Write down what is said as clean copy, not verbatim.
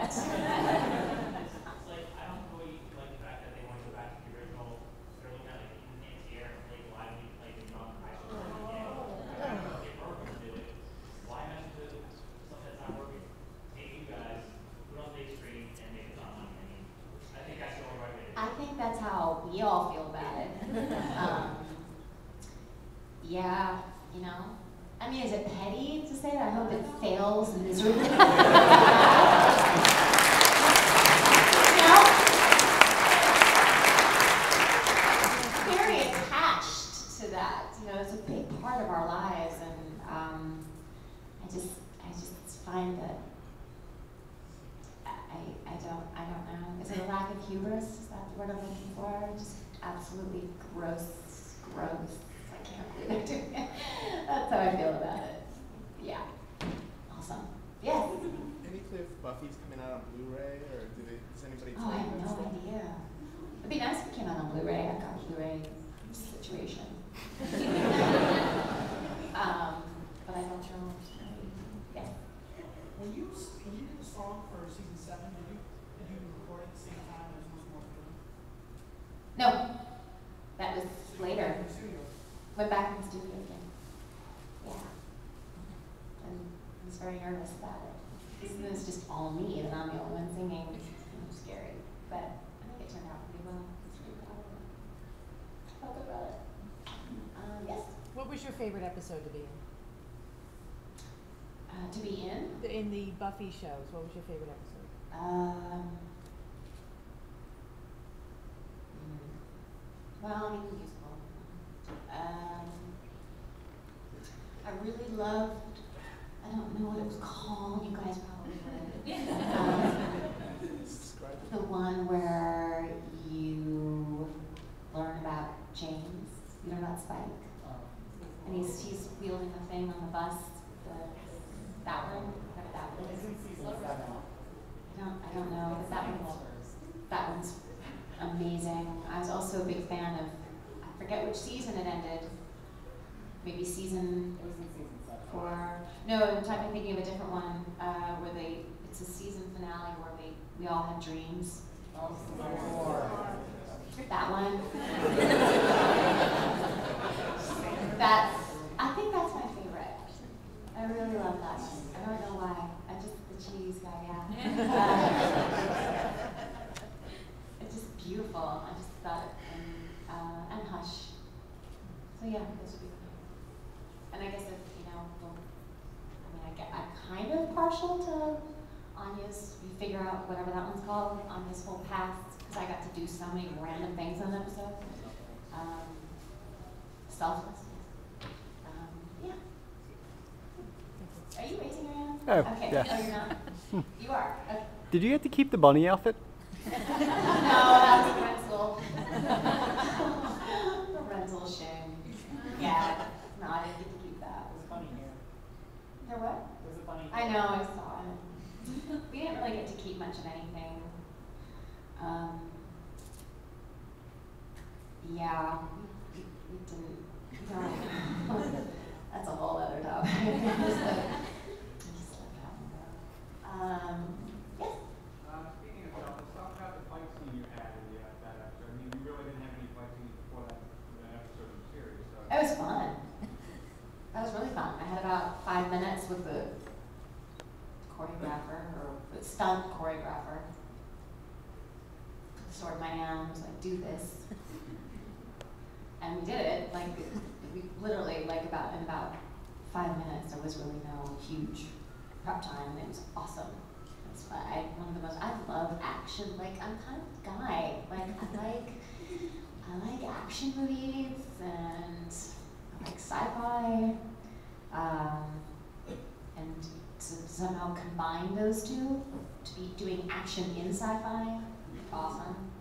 it. It's like, I don't really like the fact that they want to go back to the original. They're looking at like NCR and like, why do we play the young high school again? I don't know if they were going to do it. Why mess with stuff that's not working? Take you guys, put on big screen, and make it on money. I mean, I think that's the only right way to do it. I think that's how we all feel about it. Yeah, you know. I mean, is it petty to say that? I hope it fails miserably. You know? Very attached to that. You know, it's a big part of our lives, and I just find that I don't know. Is it a lack of hubris? Is that the word I'm looking for? Just absolutely gross. I can't believe they're doing it. That's how I feel about it. Yeah. Awesome. Yes? Any clue if Buffy's coming out on Blu-ray, or does anybody Oh, I have that no stuff? idea. It'd be nice if it came out on Blu-ray. I've got a Blu-ray situation. But I don't know. Yeah. When you did the song for season 7, did you record it at the same time as most more film? No. That was later. In the studio. Went back in the studio again. Yeah. And I was very nervous about it. It was just all me, and I'm the only one singing. It was kind of scary. But I think it turned out pretty well. It's pretty proud of it. Felt good about it. Yes? What was your favorite episode to be in? To be in? In the Buffy shows, what was your favorite episode? Well, I mean, the musical. I really loved, I don't know what it was called, you guys probably would. The one where you learn about James, you learn about Spike. And he's wielding the thing on the bus, that one, whatever that was. I don't know, but that one's amazing. I was also a big fan of, I forget which season it ended. Maybe season 4. No, I'm thinking of a different one where it's a season finale where we all have dreams. That one. I think that's my favorite. I really love that one. I don't know why. I'm just the cheese guy, yeah. It's just beautiful. I just thought, and Hush. So yeah, those would be mine. And I guess if, I'm kind of partial to Anya's, you figure out whatever that one's called, Anya's whole past, because I got to do so many random things on the episode. Selfless. Yeah. Are you raising your hand? Oh, okay. yeah. Oh, you're not? You are? Okay. Did you get to keep the bunny outfit? No, that's a rental. The rental shame. Yeah. No, I didn't get to keep that. There's a bunny here. There what? There's a bunny. I know, I saw it. We didn't really get to keep much of anything. Yeah, we didn't. No. That's a whole other topic. Just let that one go. Yes? Speaking of stuff, let's talk about the fight scene you had in that episode. I mean, you really didn't have any fight scenes before that episode of the series. So. It was fun. That was really fun. I had about 5 minutes with the choreographer, or the stunt choreographer. Put the sword in my hand, was like, do this. And we did it, like, we literally, like, in about 5 minutes, there was really no huge prep time. It was awesome. It's I love action. Like, I'm kind of the guy. Like, I like action movies, and I like sci-fi. And to somehow combine those two, to be doing action in sci-fi, awesome.